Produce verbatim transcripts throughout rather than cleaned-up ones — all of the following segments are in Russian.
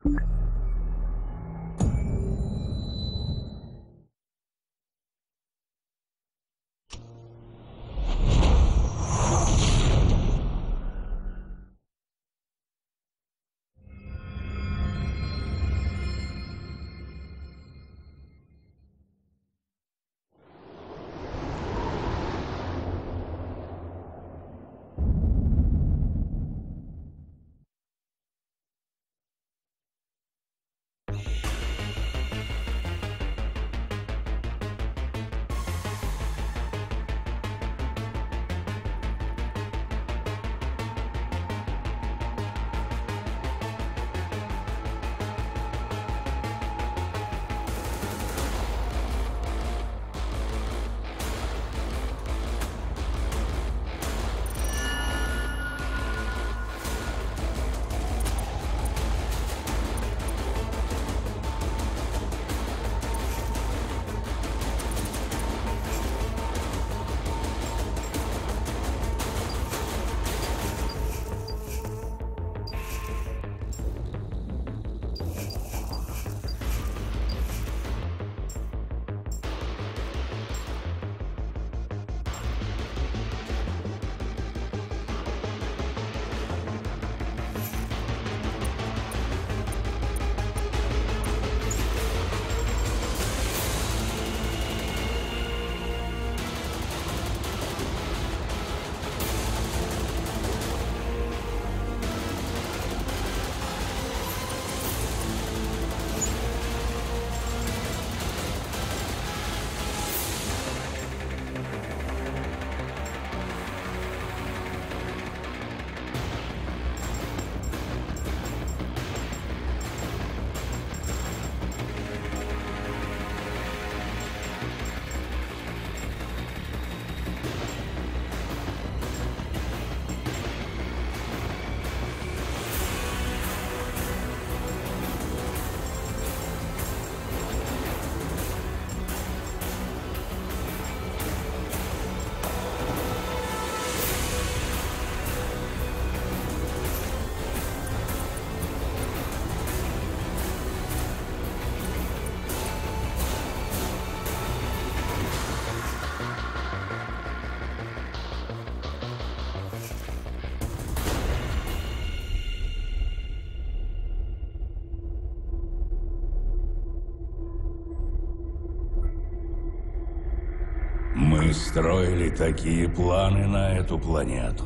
Мы строили такие планы на эту планету.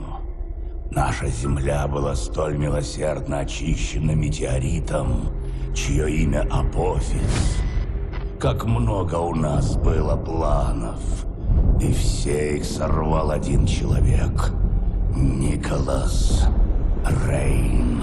Наша Земля была столь милосердно очищена метеоритом, чье имя Апофис. Как много у нас было планов, и все их сорвал один человек — Николас Рейн.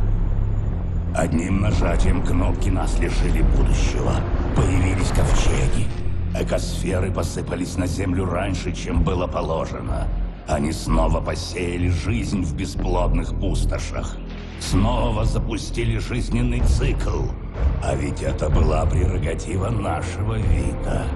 Одним нажатием кнопки нас лишили будущего. Появились ковчеги. Экосферы посыпались на Землю раньше, чем было положено. Они снова посеяли жизнь в бесплодных пустошах. Снова запустили жизненный цикл. А ведь это была прерогатива нашего вида.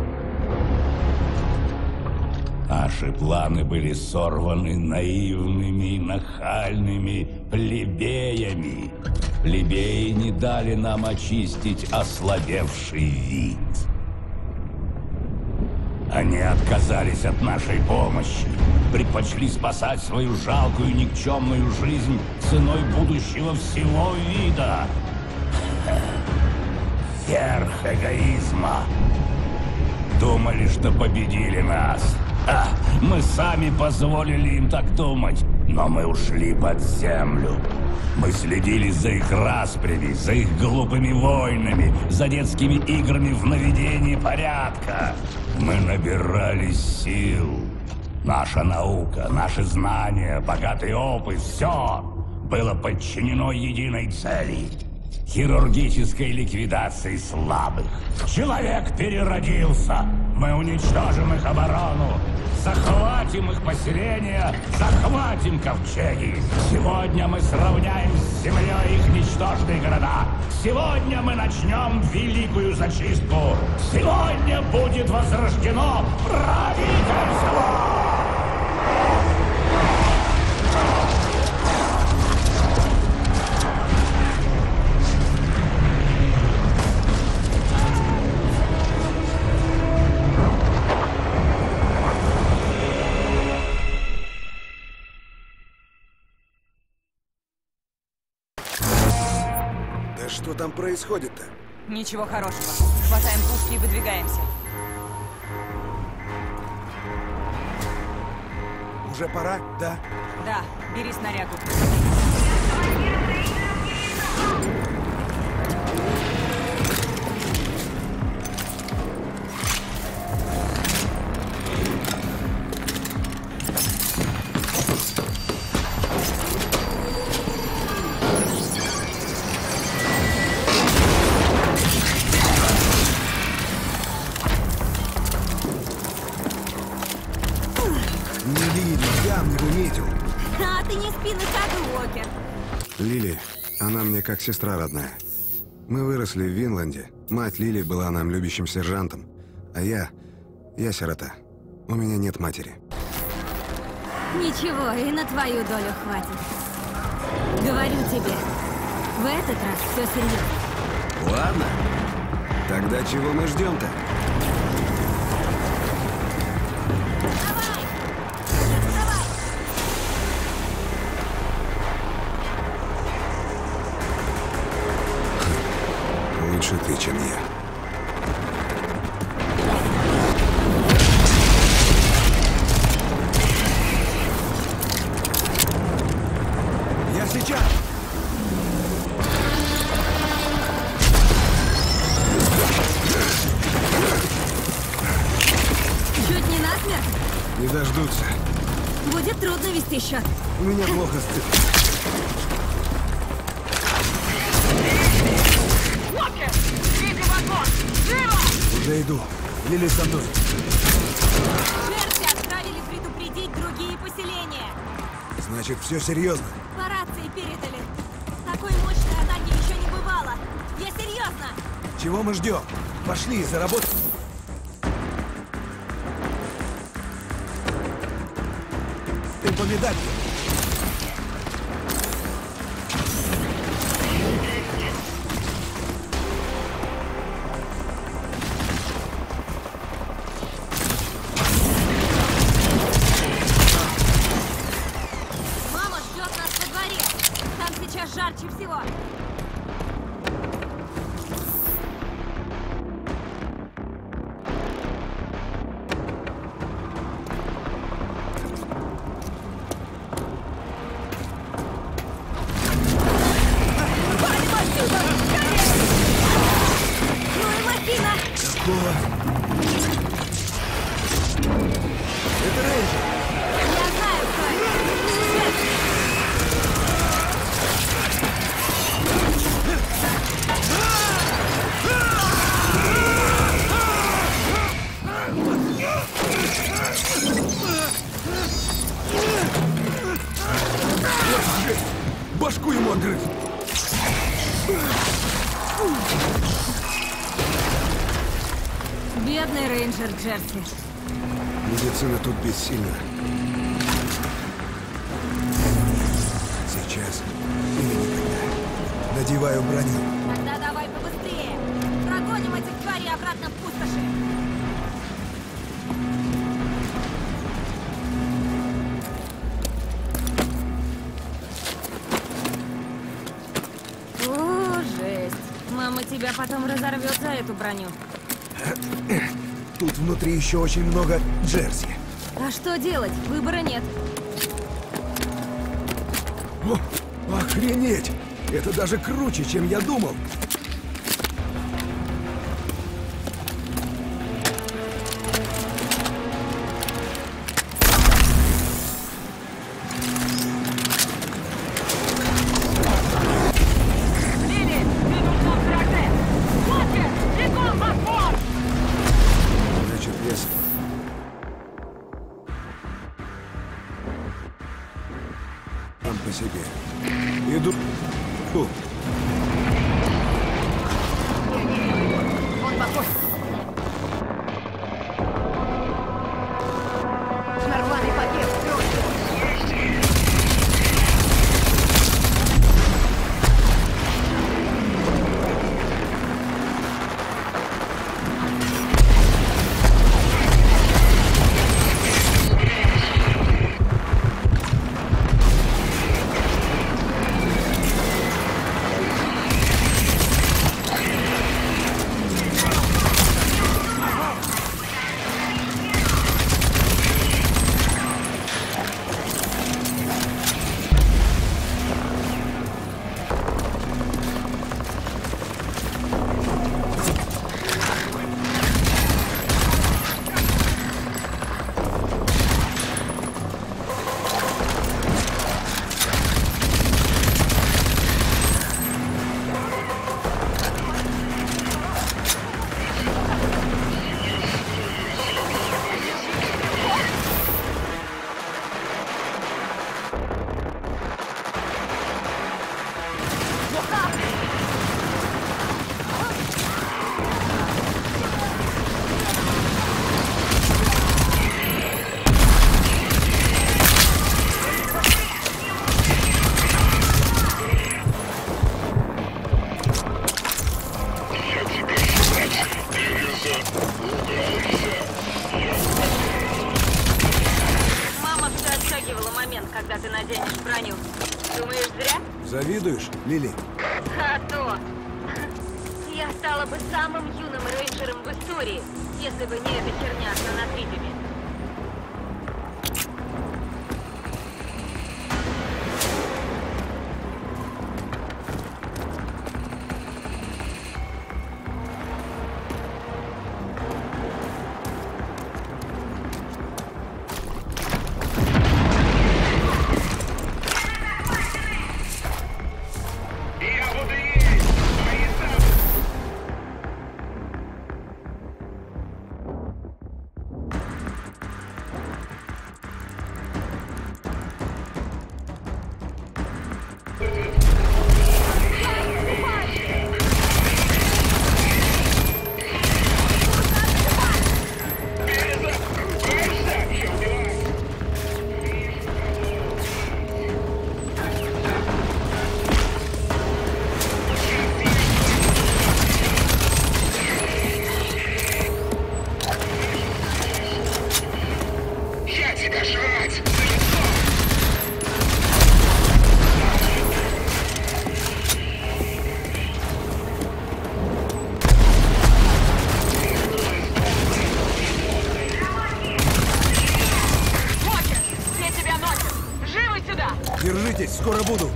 Наши планы были сорваны наивными и нахальными плебеями. Плебеи не дали нам очистить ослабевший вид. Они отказались от нашей помощи, предпочли спасать свою жалкую никчемную жизнь ценой будущего всего вида. Верх эгоизма. Думали, что победили нас. А, мы сами позволили им так думать, но мы ушли под землю. Мы следили за их распрями, за их глупыми войнами, за детскими играми в наведении порядка. Мы набирались сил. Наша наука, наши знания, богатый опыт — все было подчинено единой цели — хирургической ликвидации слабых. Человек переродился. Мы уничтожим их оборону. Захватим их поселения, захватим ковчеги. Сегодня мы сравняем с землей их ничтожные города. Сегодня мы начнем великую зачистку. Сегодня будет возрождено правительство! Да что там происходит-то? Ничего хорошего. Хватаем пушки и выдвигаемся. Уже пора, да? Да, бери снарягу. Не видно, ям не выметил. А ты не спи на ходу, Уокер. Лили, она мне как сестра родная. Мы выросли в Винланде. Мать Лили была нам любящим сержантом. А я... я сирота. У меня нет матери. Ничего, и на твою долю хватит. Говорю тебе, в этот раз все серьезно. Ладно. Тогда чего мы ждем-то? Давай! Давай! Лучше ты, чем я. Я сейчас! Чуть не насмерть. Не дождутся. Будет трудно вести счет. У меня плохо с цифрой. Уокер! Види вагон! Живо! Уже иду. Лили со мной. Жерси отправили предупредить другие поселения. Значит, все серьезно. По рации передали. Такой мощной атаки еще не бывало. Я серьезно. Чего мы ждем? Пошли, заработаем. Ты по медали. Мама ждет нас во дворе. Там сейчас жарче всего. Ну и махина! Какого? Это рейнджер. Я знаю, кто это. Жерси. Башку ему отгрыз. Бедный рейнджер Джерси. Медицина тут бессильна. Сейчас или никогда. Надеваю броню. Тогда давай побыстрее. Прогоним этих тварей обратно в пустоши. О, жесть. Мама тебя потом разорвет за эту броню. Тут внутри еще очень много Джерси. А что делать? Выбора нет. О, охренеть! Это даже круче, чем я думал. Лили, минут на врага! Уокер, бегом в отбор! Значит, лес. Сам по себе. Иду. Фу. Он похож. Нормальный пакет, Думаешь, зря? Завидуешь, Лили? А то! Я стала бы самым юным рейнджером в истории, если бы не эта херня с нанотридами. Держитесь, скоро буду.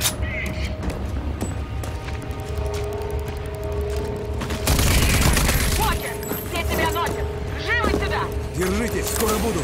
Покер, все тебя носят. Живо сюда! Держитесь, скоро буду.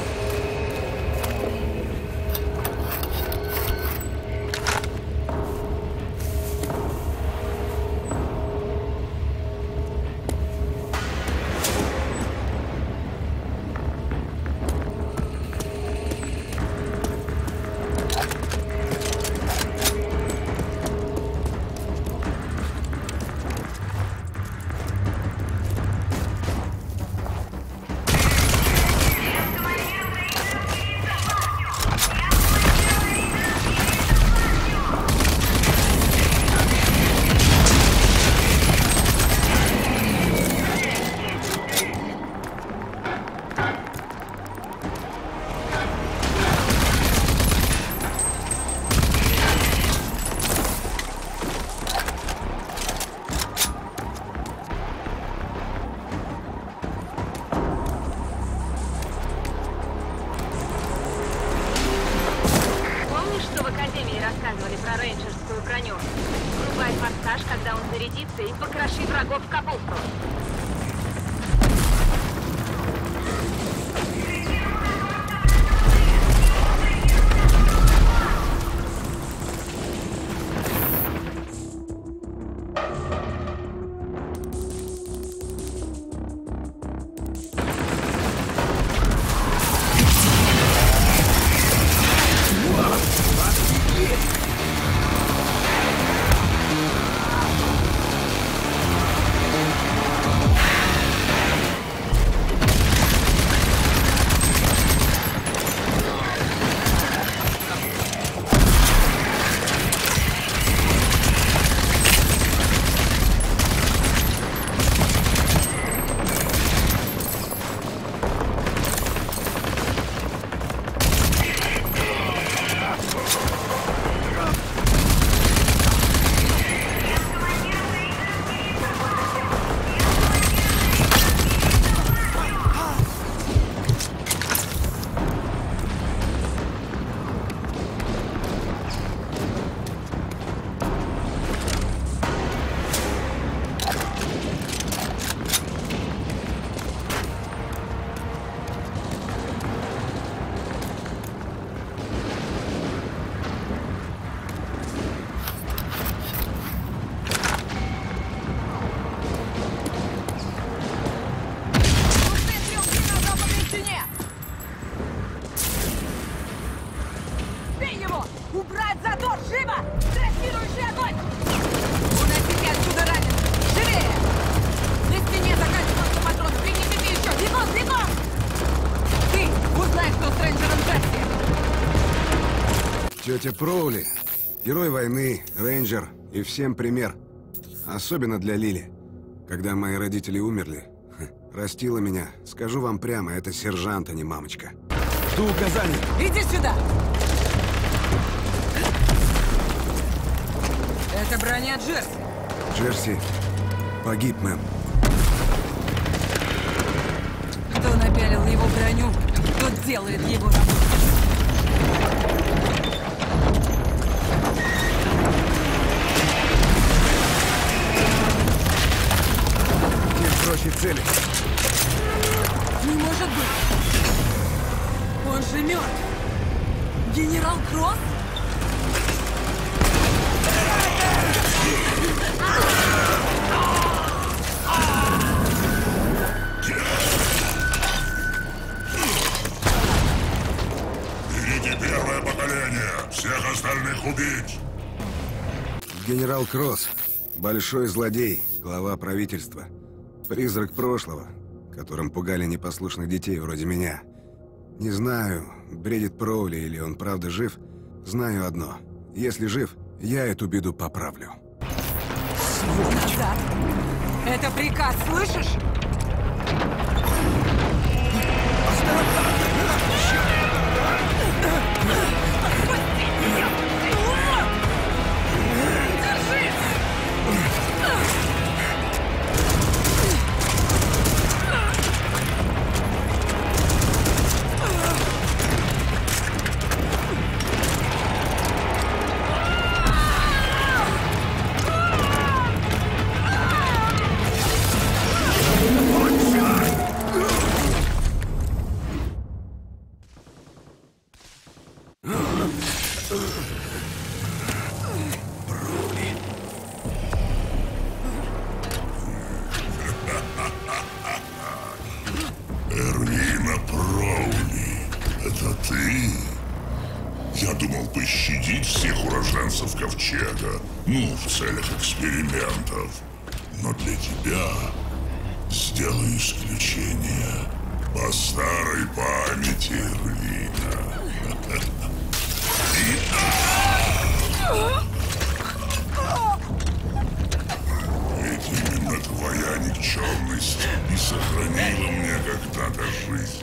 Рассказывали про рейнджерскую броню. Врубай форсаж, когда он зарядится, и покроши врагов в капусту. Убрать затор! Живо! Трассирующий огонь! Уносите отсюда ранен! Живее! На стене заканчиваются патроны! Принесите еще! Бегом! Бегом! Ты узнай, что с рейнджером Джесси! Тетя Проули. Герой войны, рейнджер и всем пример. Особенно для Лили. Когда мои родители умерли, растила меня, скажу вам прямо, это сержант, а не мамочка. Жду указаний! Иди сюда! Это броня Джерси. Джерси погиб, мэм. Кто напялил его броню, тот делает его работу. Проще цели. Не может быть. Он же мертв. Генерал Кросс? Берите первое поколение. Всех остальных убить. Генерал Кросс. Большой злодей, глава правительства. Призрак прошлого, которым пугали непослушных детей вроде меня. Не знаю, бредит Проули или он правда жив. Знаю одно. Если жив, я эту беду поправлю. Назад! Это приказ, слышишь? Эрвина Проули, это ты? Я думал пощадить всех уроженцев Ковчега, ну, в целях экспериментов. Но для тебя сделаю исключение по старой памяти, Эрвина. Ведь именно твоя никчемность и сохранила мне когда-то жизнь.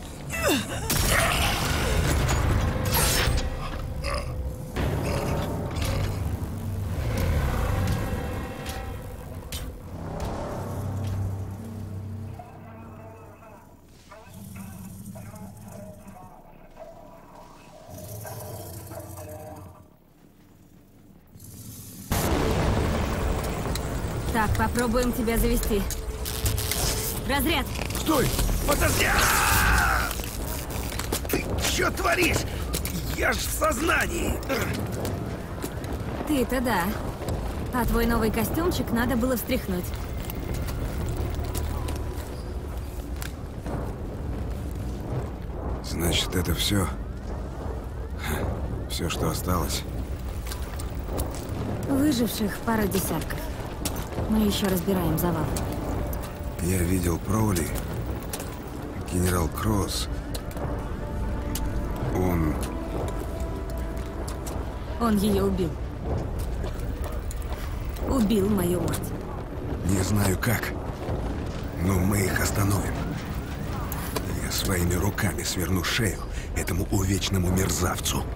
Так, попробуем тебя завести. Разряд! Стой! Подожди! А-а-а! Ты что творишь? Я ж в сознании! Ты-то да. А твой новый костюмчик надо было встряхнуть. Значит, это все? Все, что осталось? Выживших пара десятков. Мы еще разбираем завал. Я видел Проули. Генерал Кросс. Он... Он ее убил. Убил мою мать. Не знаю как, но мы их остановим. Я своими руками сверну шею этому увечному мерзавцу.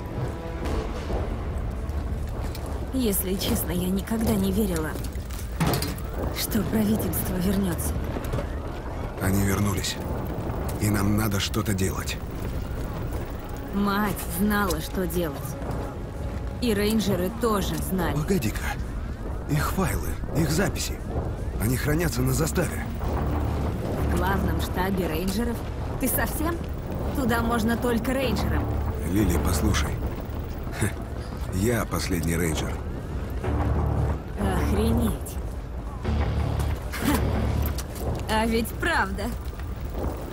Если честно, я никогда не верила, что правительство вернется. Они вернулись. И нам надо что-то делать. Мать знала, что делать. И рейнджеры тоже знали. Погоди-ка. Их файлы, их записи. Они хранятся на заставе. В главном штабе рейнджеров? Ты совсем? Туда можно только рейнджерам. Лили, послушай. Ха, я последний рейнджер. Охренеть. Ха. А ведь правда.